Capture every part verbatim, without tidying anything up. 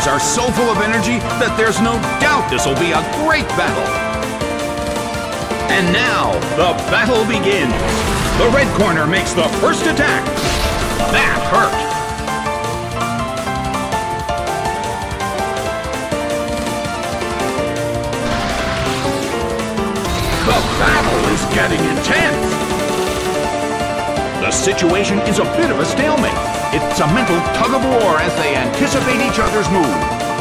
corners are so full of energy that there's no doubt this will be a great battle. And now, the battle begins. The red corner makes the first attack. That hurt. The battle is getting intense. The situation is a bit of a stalemate. It's a mental tug-of-war as they anticipate each other's move.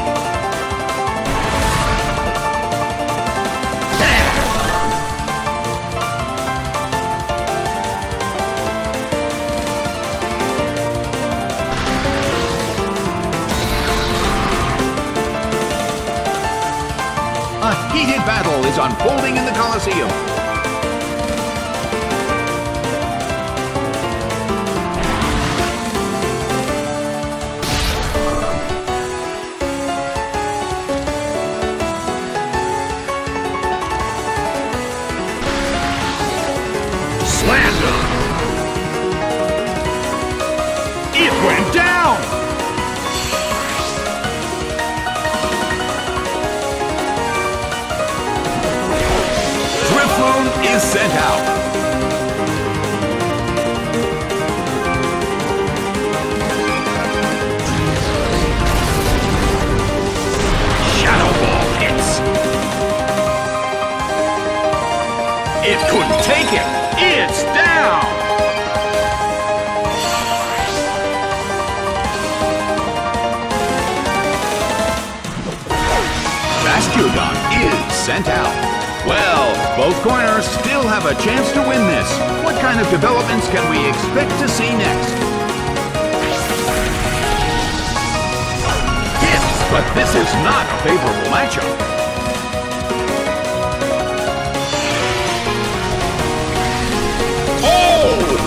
A heated battle is unfolding in the Colosseum. Slander! It went down! Drifloon is sent out. Shadow Ball hits. It couldn't take it. It's down. Bastiodon is sent out. Well, both corners still have a chance to win this. What kind of developments can we expect to see next? Hits, but this is not a favorable matchup. Oh!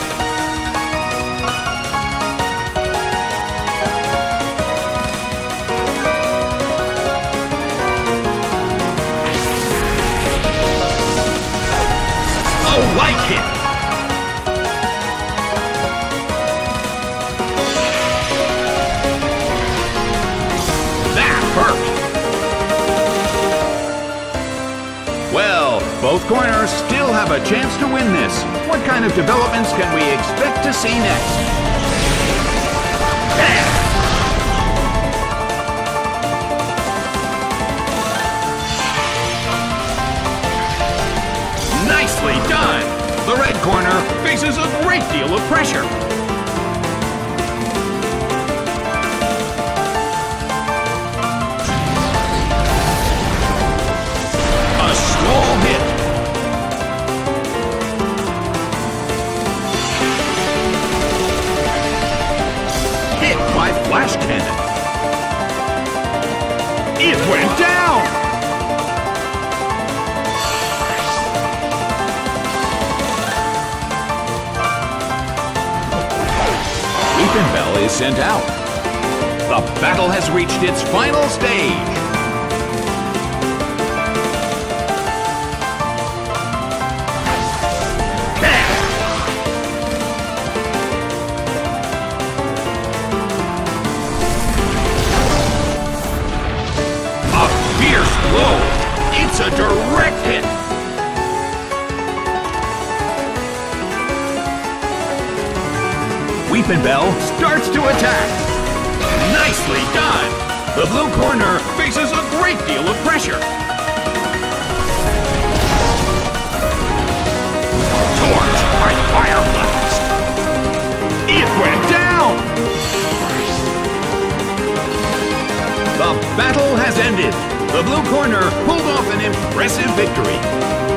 A light hit! That hurt! Well, both corners still have a chance to win this. What kind of developments can we expect to see next? Yeah. Nicely done! The red corner faces a great deal of pressure. A small hit. Hit by Flash Cannon. It went down! Weepinbell is sent out. The battle has reached its final stage. A fierce blow. It's a direct hit. Weepinbell starts to attack. Nicely done! The blue corner faces a great deal of pressure. Torch by Fire Blast. It went down! The battle has ended. The blue corner pulled off an impressive victory.